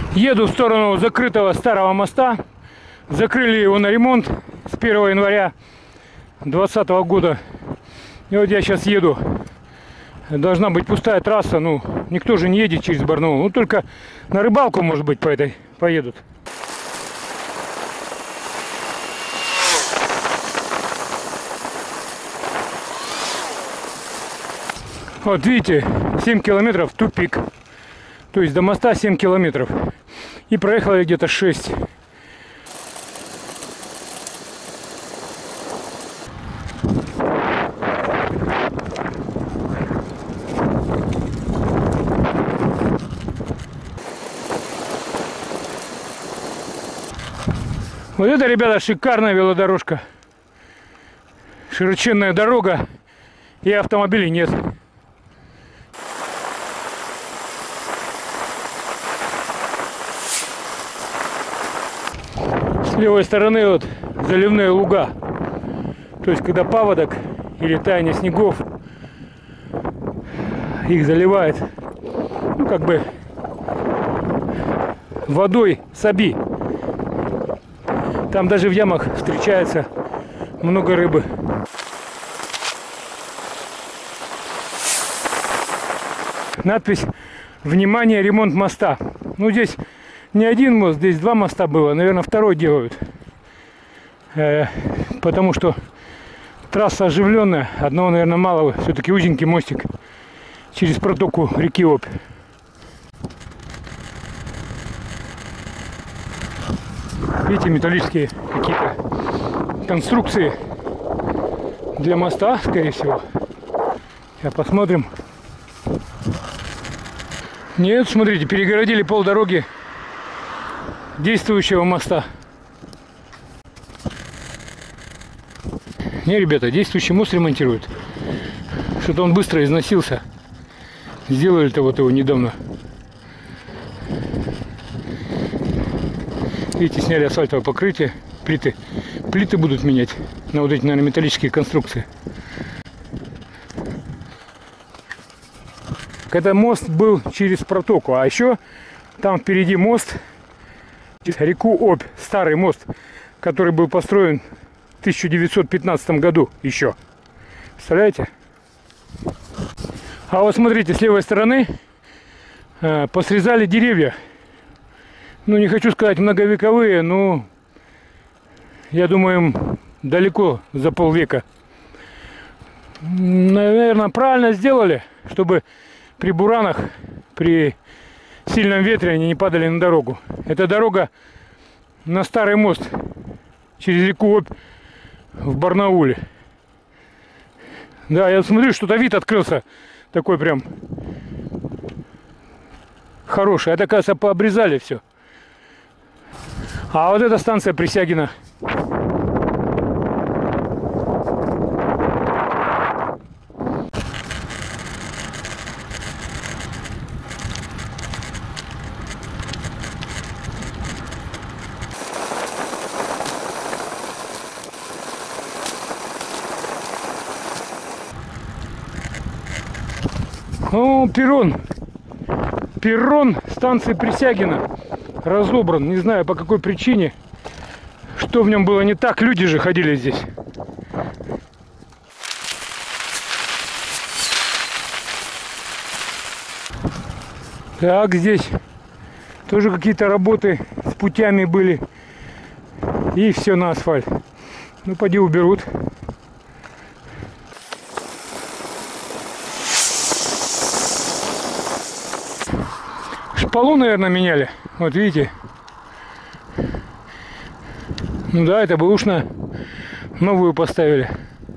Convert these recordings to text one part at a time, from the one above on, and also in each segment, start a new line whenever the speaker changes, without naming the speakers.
Еду в сторону закрытого старого моста. Закрыли его на ремонт с 1 января 2020 года. И вот я сейчас еду. Должна быть пустая трасса. Ну, никто же не едет через Барнаул. Ну, только на рыбалку, может быть, по этой поедут. Вот видите, 7 километров тупик. То есть до моста 7 километров. И проехала я где-то 6. Вот это, ребята, шикарная велодорожка. Широченная дорога. И автомобилей нет. С левой стороны вот заливные луга. То есть когда паводок или таяние снегов, их заливает, ну, как бы водой с Оби. Там даже в ямах встречается много рыбы. Надпись «Внимание, ремонт моста». Ну, здесь не один мост, здесь 2 моста было. Наверное, второй делают. Потому что трасса оживленная. Одного, наверное, мало. Все-таки узенький мостик через протоку реки Обь. Видите, металлические какие-то конструкции для моста, скорее всего. Сейчас посмотрим. Нет, смотрите, перегородили полдороги действующего моста. Не, ребята, действующий мост ремонтируют. Что-то он быстро износился. Сделали-то вот его недавно. Видите, сняли асфальтовое покрытие. Плиты будут менять на вот эти, наверное, металлические конструкции. Это мост был через протоку, а еще там впереди мост через реку Обь, старый мост, который был построен в 1915 году еще. Представляете? А вот смотрите, с левой стороны посрезали деревья. Ну, не хочу сказать многовековые, но я думаю, им далеко за полвека. Наверное, правильно сделали, чтобы при буранах, при сильном ветре они не падали на дорогу. Это дорога на старый мост через реку Обь в Барнауле. Да, я смотрю, что-то вид открылся такой прям хороший. Это, кажется, пообрезали все. А вот эта станция Присягина. О, перрон. Перрон станции Присягина разобран. Не знаю по какой причине. Что в нем было не так. Люди же ходили здесь. Так, здесь тоже какие-то работы с путями были. И все на асфальт. Ну, поди уберут. Шпалу, наверное, меняли. Вот видите. Ну да, это бэушная. Новую поставили.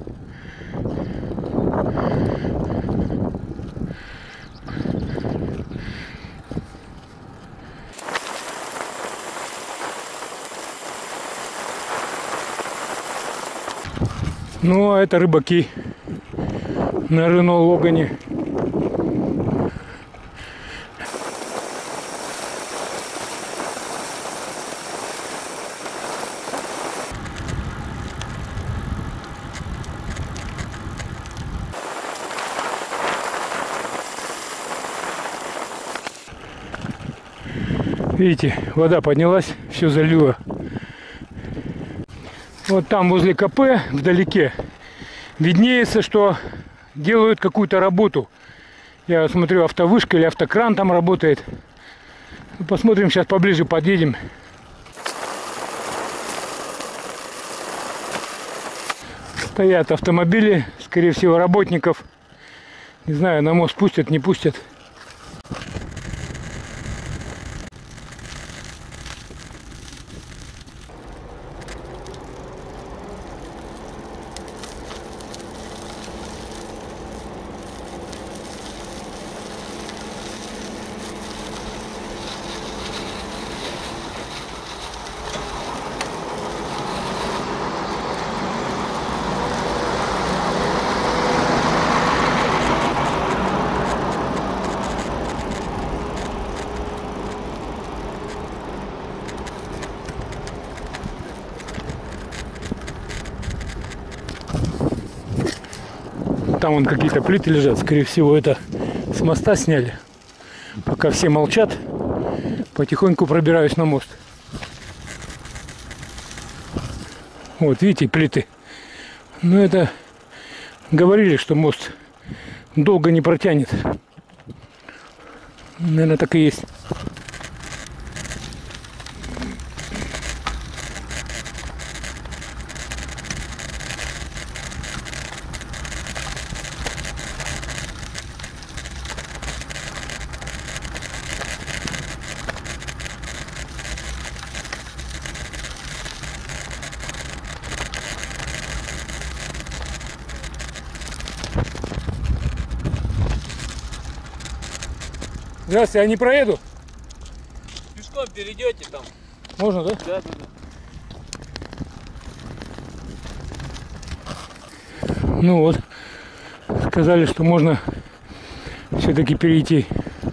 Ну, а это рыбаки на Рено Логане. Видите, вода поднялась, все залило. Вот там возле КП, вдалеке, виднеется, что делают какую-то работу. Я смотрю, автовышка или автокран там работает. Посмотрим, сейчас поближе подъедем. Стоят автомобили, скорее всего, работников. Не знаю, на мост пустят, не пустят. Там вон какие-то плиты лежат. Скорее всего, это с моста сняли. Пока все молчат, потихоньку пробираюсь на мост. Вот, видите, плиты. Но это говорили, что мост долго не протянет. Наверное, так и есть. Здравствуйте, я не проеду?
Пешком перейдете там.
Можно, да?
Да.
Ну вот, сказали, что можно все-таки перейти.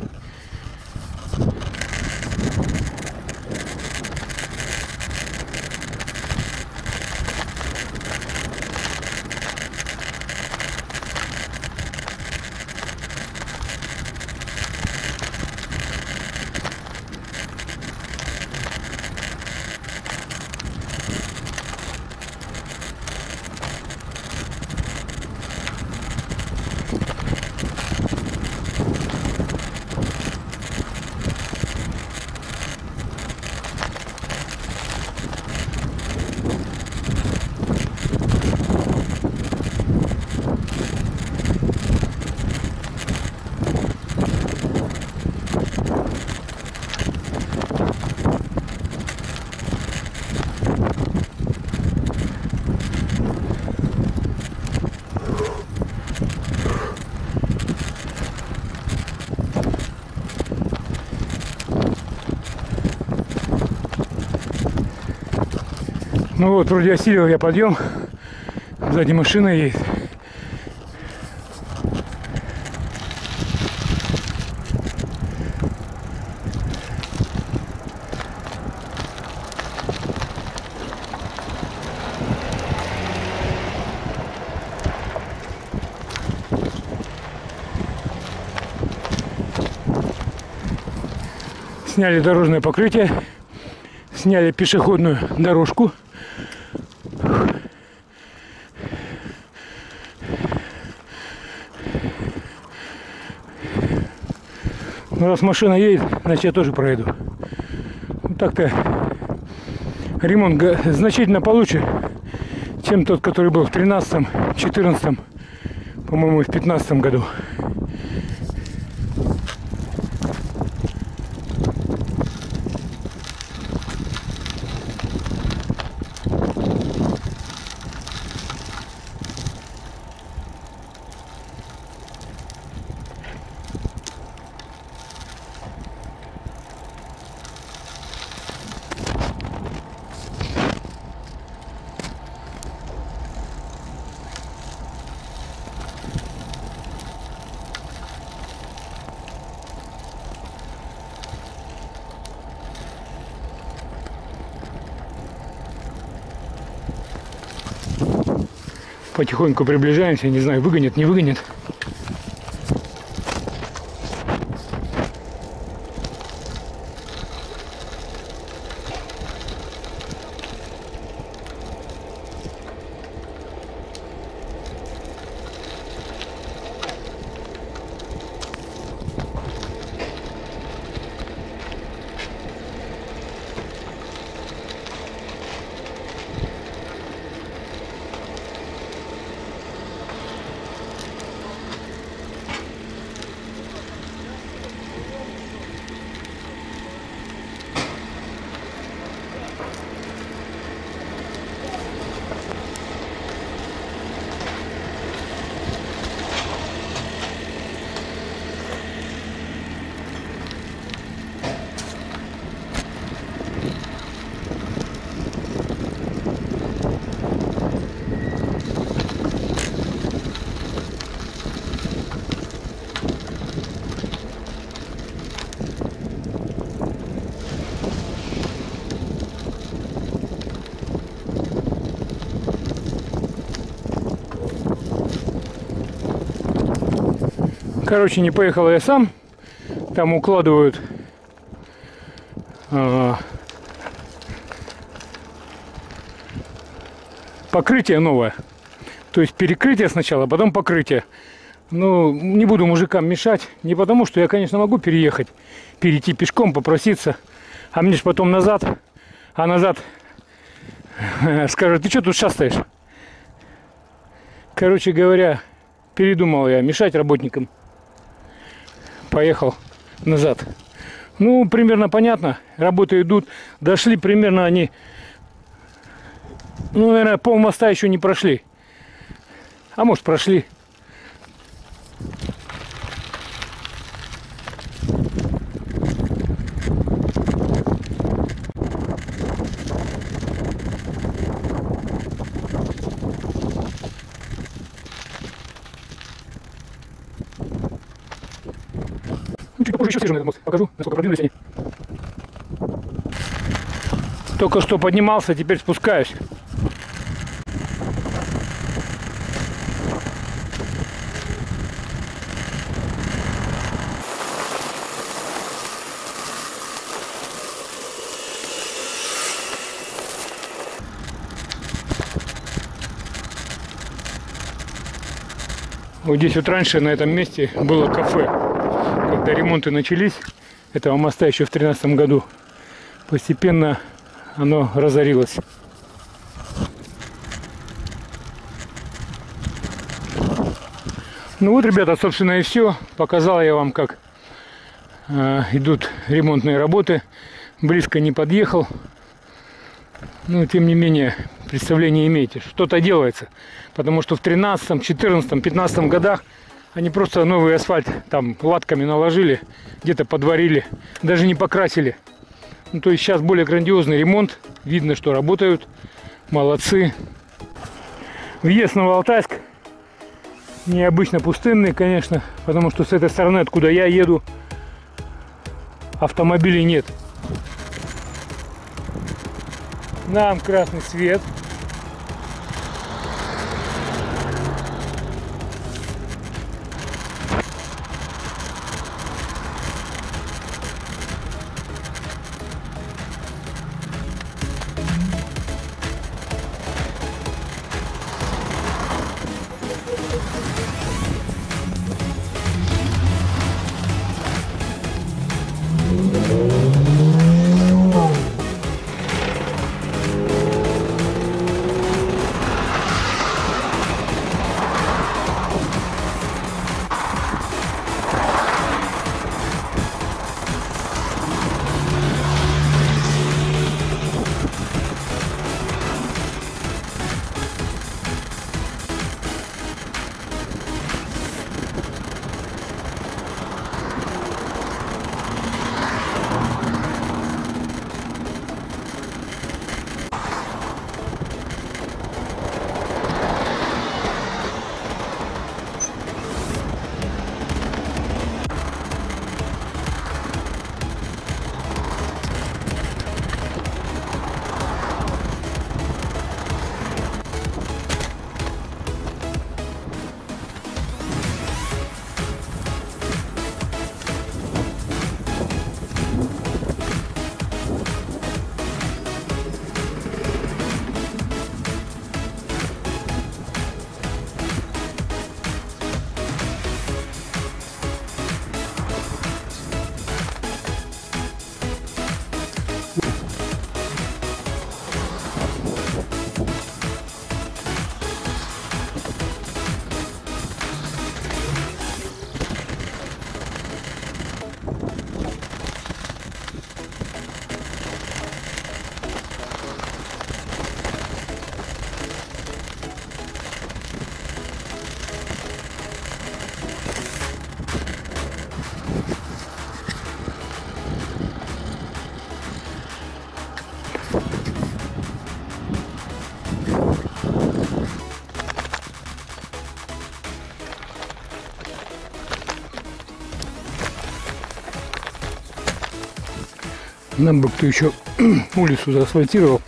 Ну вот, вроде осилил я подъем. Сзади машина едет. Сняли дорожное покрытие, сняли пешеходную дорожку. Ну, раз машина едет, значит я тоже проеду. Вот так-то ремонт значительно получше, чем тот, который был в 13-м, 14-м, по-моему, и в 15-м году. Потихоньку приближаемся, не знаю, выгонят, не выгонят. Короче, не поехал я сам. Там укладывают покрытие новое. То есть перекрытие сначала, потом покрытие. Ну, не буду мужикам мешать. Не потому, что я, конечно, могу переехать, перейти пешком, попроситься. А мне ж потом назад. А назад скажут: ты что тут шастаешь? Короче говоря, передумал я мешать работникам. Поехал назад. Ну, примерно понятно. Работы идут. Дошли примерно они, ну, наверное, полмоста еще не прошли. А может, прошли. Ну, чуть попозже еще съезжу на этот мост. Покажу, насколько продвинулись они. Только что поднимался, теперь спускаюсь. Вот здесь вот раньше на этом месте было кафе. Когда ремонты начались этого моста еще в 2013 году, постепенно оно разорилось. Ну вот, ребята, собственно и все. Показал я вам, как идут ремонтные работы. Близко не подъехал. Но тем не менее, представление имеете. Что-то делается. Потому что в 13, 14, 15 годах они просто новый асфальт там латками наложили, где-то подварили, даже не покрасили. Ну, то есть сейчас более грандиозный ремонт. Видно, что работают. Молодцы. Въезд в Новоалтайск необычно пустынный, конечно, потому что с этой стороны, откуда я еду, автомобилей нет. Нам красный свет. Нам бы кто еще улицу заасфальтировал.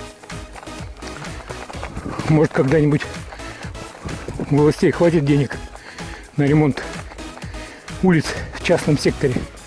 Может, когда-нибудь у властей хватит денег на ремонт улиц в частном секторе.